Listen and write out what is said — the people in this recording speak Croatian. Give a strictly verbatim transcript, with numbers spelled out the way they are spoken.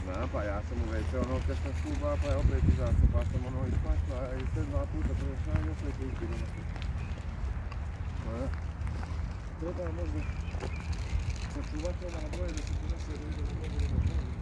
Znam, pa ja sam u vece ono kad sam skuba, pa je opet izašao, pa sam ono ispašla i sve dva puta prešla i opet je izbilo na kuću. Treba možda sačuvati ona boje da se ponese da ide u mogu na mogu.